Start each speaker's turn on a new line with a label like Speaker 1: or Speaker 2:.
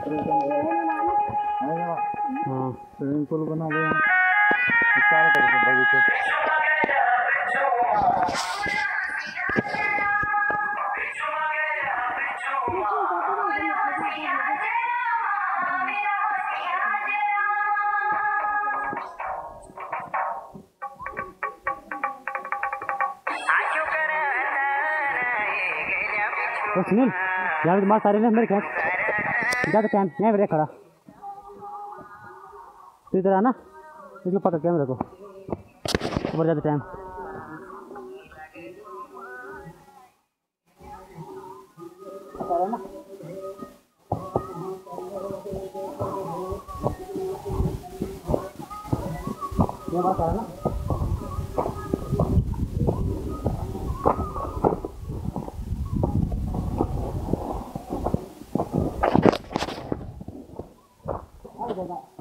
Speaker 1: हाँ swimming pool बना दिया चारों तरफ बगीचे।
Speaker 2: तो सुनील यहाँ मार सारे ने मेरे खैर ज़्यादा टाइम यहाँ पे खड़ा तो इधर आना इसको पकड़ कैमरे को ऊपर ज़्यादा टाइम ये बात है ना Bye.